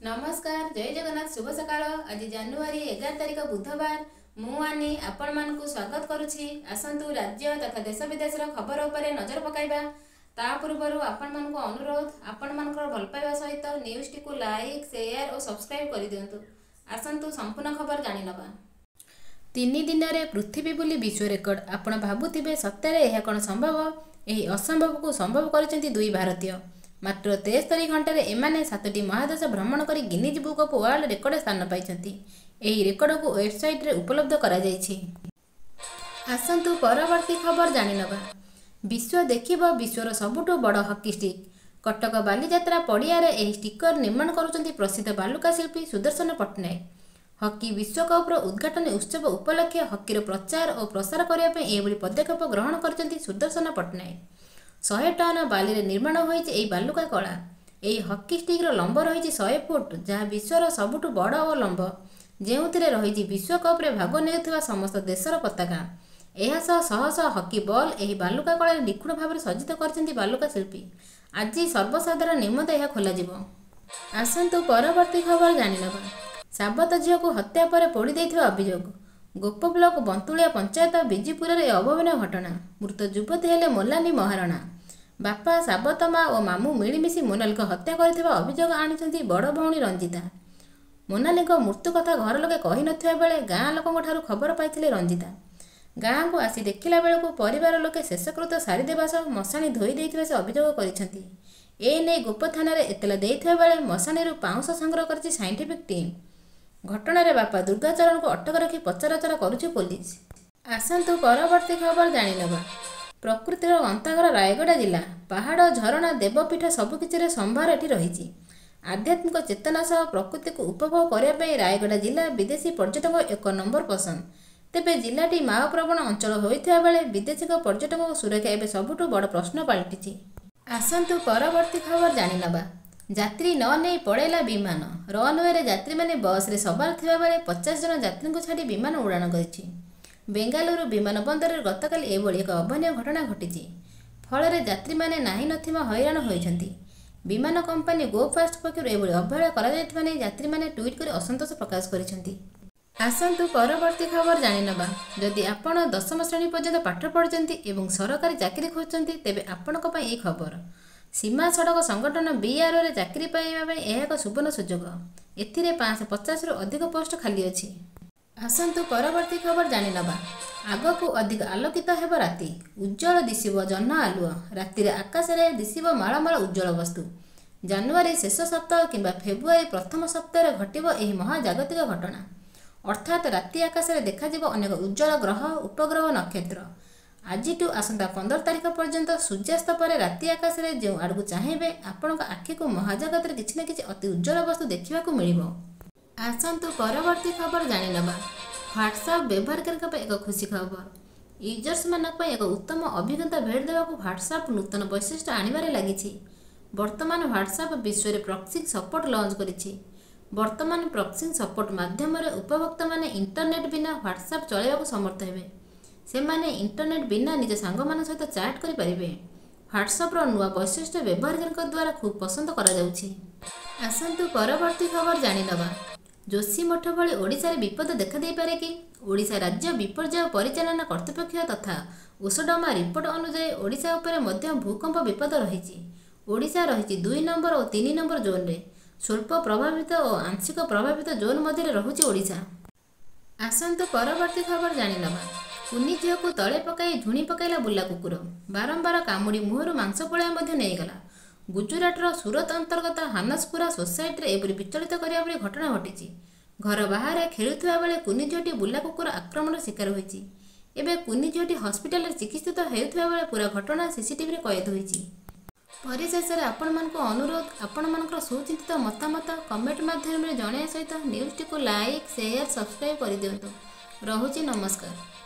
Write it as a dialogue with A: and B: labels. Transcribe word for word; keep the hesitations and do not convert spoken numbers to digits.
A: नमस्कार जय जगन्नाथ शुभ सकाळ। आज जनवरी एगार तारिख बुधवार मुआनी आपण मानकु स्वागत करुछि। आसंतु राज्य तथा देश विदेश खबर उपरे नजर पकाइबा। ता पूर्वरु आपण मानकु अनुरोध आपण मानकर भल पाइबा सहित न्यूज टी को लाइक शेयर और सब्सक्राइब करि दियंतु। आसंतु संपूर्ण खबर जानि नबा। तीन दिन रे पृथ्वी बुली विश्व रेकर्ड। आपण भाबुथिबे सत्य रे एहा कोन संभव? एही असंभव को संभव करिसेंती दुई भारतीय। मात्र तेस्तरी घंटे एमाने सातटी महादेश भ्रमण कर Guinness book of world record स्थान पाइछंती। एही रेकर्ड को वेबसाइट रे उपलब्ध करा जायछि। आसंतु परवर्ती खबर जानि नबा। विश्व देखिबो विश्वर सबुठु बड़ हॉकी स्टिक। कटक बालीजात्रा पड़िया रे एही स्टिकर निर्माण करुचंती प्रसिद्ध बालुका शिल्पी सुदर्शन पट्टनायक। हॉकी विश्वकप रो उद्घाटन उत्सव उपलक्षे हॉकी रो प्रचार और प्रसार करिया पे एभली पदक्षेप ग्रहण करचंती सुदर्शन पट्टनायक। सौ टन बाली रे निर्माण होइछि एही बालुका कला। एही हॉकी स्टिक रो लंब रहिछि सौ फुट, जहाँ विश्वर सबुठु बड़ और लंब, जेउथिरे रहिछि विश्वकप रे भाग नेउथिबा समस्त देशर पताका। एहा सह शह शह हॉकी बॉल एही बालुका कला निखुण भाव सज्जित करचंती बालुका शिल्पी। आज सर्वसाधारण निमंते एहा खोला जिवो। आसंतु परवर्ती खबर जानि नबा। साबत झियो को हत्या पर पोड़ी देथिबा अभियोग। गोप ब्लॉक बंतुलिया पंचायत बिजीपुर रे अभावनीय घटना। मृत युवती हेले मोलानी महाराणा। बापा साबत माँ और मामू मिलमिशि मोनाली को हत्या करथिबा अभियोग आनिछंती बड़ भौणी रंजिता। मोनाली को मृत्यु कथा घर लोके कहि नथिबा बेले गाँ लोकंक ठारू खबर पाइथिले रंजिता। गाँ को आसी देखिला बेलକୁ परिवार लोके शेषकृत्य सारी देबा सह मशाणी धोई देइथिबा से अभियोग करिछंती। ए नै गोप थाना रे एतला देइथिबा बेले मशाणी रु पाउंश संग्रह करछि साइंटिफिक टीम। घटनार बापा दुर्गाचरण को अटक रखी पचराचरा करुछि पुलिस। आसंतु परवर्ती खबर जानि नबा। प्रकृतिर अंताघर रायगड़ा जिला। पहाड़ झरणा देवपीठ सबुकिछि संभार एठी रहिछि। आध्यात्मिक चेतना सह प्रकृति को उपभोग करने रायगड़ा जिला विदेशी पर्यटक एक नंबर पसंद। तेबे जिलाटी माओ प्रवण अंचल होइथिबा बेले विदेशी पर्यटक सुरक्षा एबे सबुठु बड़ प्रश्न पलटिछि। आसंतु परवर्ती खबर जानि नबा। यात्री न नहीं पड़ेला विमान। रनवे रे यात्री माने बस रे सवार थिबा बेले पचास जन यात्री को छाड़ी विमान उड़ाण करिछि। बेंगालुरु विमान बंदर गतकाली एभली एक अभावनीय घटना घटिछि। फल यात्री माने नाही नथिबा हैरान होइछंती। विमान कंपनी गो फास्ट पक्षरु एभली अवहेला करा जायथिबा नै यात्री माने ट्वीट कर असंतोष प्रकाश करिछंती। आसंतु परवर्ती खबर जानि नबा। जदि आपण दशम श्रेणी पर्यंत पाठ पढ़िछंती एवं सरकारी चाकरी खोजछंती तेबे आपणक पई ए खबर। सीमा सड़क संगठन बीआरओ रे चाकरी पाइबा पई एहा एक सुवर्ण सुजोग। एथिरे पाँच सौ पचास रु अधिक पोस्ट खाली अछि। आसंतु परवर्ती खबर जानि नबा। आगकू अधिक आलोकित हेब राति। उज्जवल दिशिब जह्न आलुओ। राति आकाश रे दिशिब माळमाळ उज्जवल वस्तु। जनवरी शेष सप्ताह किंबा फेब्रुआरी प्रथम सप्ताह घटिब एही महाजागतिक घटना। अर्थात राति आकाश रे देखाजिब अनेक उज्जवल ग्रह उपग्रह नक्षत्र। आजिटू आसंता पंदर तारिख पर्यंत सूर्यास्त पर राति आकाश रे जो आड़कू चाहेबे आपणक आखि को महाजगत रे किछि न किछि अति उज्जवल वस्तु देखिबाकू मिलिबो। आसंतु परवर्ती खबर जानि नबा। व्हाट्सएप व्यवहारकारीक पे एक खुशी खबर। यूजर्स मानक पे एक उत्तम अभिज्ञता भेट देबाकू व्हाट्सएप नूतन वैशिष्ट्य आनिबारे लागिछि। वर्तमान व्हाट्सएप विश्व रे प्रॉक्सी सपोर्ट लॉन्च करिछि। वर्तमान प्रॉक्सी सपोर्ट माध्यम रे उपभोक्ता माने इंटरनेट बिना व्हाट्सएप चलाइबाकू समर्थ हेबे। से माने इंटरनेट बिना निज सांग मान सहित चैट करि परिबे। व्हाट्सएप रो नुआ वैशिष्ट्य व्यवहारकारीक द्वारा खूब पसंद करा जाउछि। आसंतु परवर्ती खबर जानि नबा। जोशी मठ भली ओडिशा रे विपद देखा दे पारे कि? ओडिशा राज्य विपर्यय परिचालना कर्तृपक्ष तथा ओसडमा रिपोर्ट अनुसार ओडिशा उपरे मध्य भूकंप विपद रहिछि। ओडिशा रहिछि दुई नंबर और तीन नंबर जोन रे। स्वल्प प्रभावित और आंशिक प्रभावित जोन मध्य रहुछि ओडिशा। आसंतु परवर्ती खबर जानि नबा। कुनी झील को तले पकाई झुणी पकाइला बुला कुकुर। बारंबार कामुड़ी मुहर मांस पड़िया मध्य नेइगला। गुजरातर सूरत अंतर्गत हानसपुरा सोसाइटी रे एपरि विचलित करिया परि घटना घटिछि। घर बाहर खेलुथिबा बेले कुनी झीलटी बुला कुकुर आक्रमण शिकार होइछि। एबे कुनी झीलटी हॉस्पिटल रे चिकित्सित हेउथिबा बेले पूरा घटना सीसीटीवी रे कैद होइछि। परिशेष रे आपण मानको अनुरोध आपण मानकर सुचिंतित मतामत कमेंट माध्यम रे जणाया सहित न्यूज टी को लाइक शेयर सब्सक्राइब करि दियंतु। रहुछि नमस्कार।